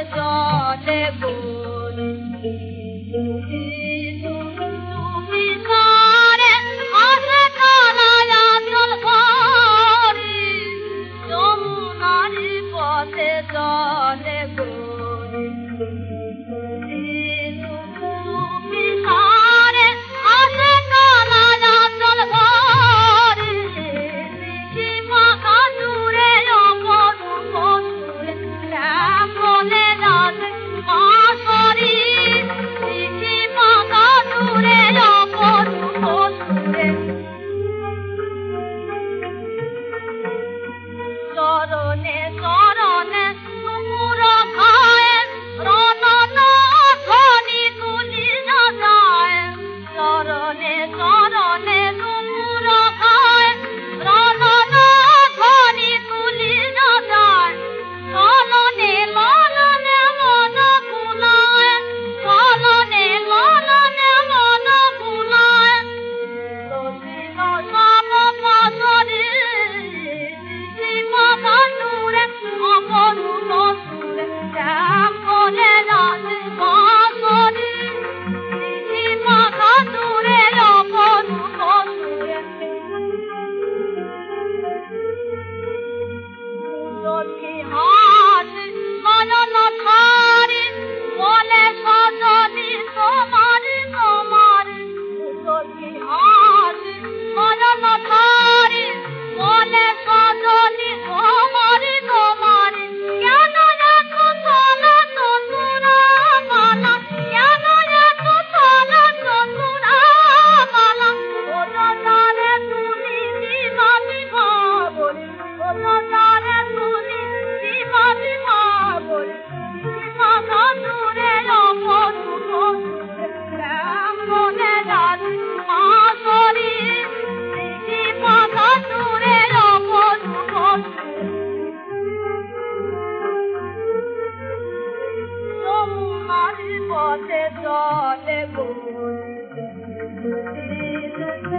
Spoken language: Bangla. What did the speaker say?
জলে গোল তুমি সারে আসে কালায়া জল ভরি যমুনার পথে জলে গোল তুমি সারে আসে কালায়া জল ভরি সীমা কাজুরে অপরূপ সুরে শ্যামলে রাজ আসরি সীমা কাজুরে অপরূপ সুরে চরণে চরণে তুমুর খায় রনন ধ্বনি তুলি না যায় চরণে চরণে তুমুর খায় রনন ধ্বনি তুলি না যায় চলনে ললনে মন ভুলায় চলনে ললনে মন ভুলায় রসিল সব পাশরি সীমা কাজুরে অপরূপ সুরে শ্যামলে রাজ আসরি সীমা কাজুরে অপরূপ সুরে লক্ষ্মী হাত নয়ন ধারি বলে সজনি তোমার তোমার লক্ষ্মী হাত নয়ন ধারি বলে সজনি তোমার তোমার কেন এত চলা চতুরা মালা কেন এত চলা চতুরা মালা ওজনারে তুলি দিবা বিভা বলি ওজনারে তুলি দিবা বিভা বলি সীমা কাজুরে অপরূপ সুরে শ্যামলে রাজ আসরি সীমা কাজুরে অপরূপ সুরে যমুনার পথে জলে গোল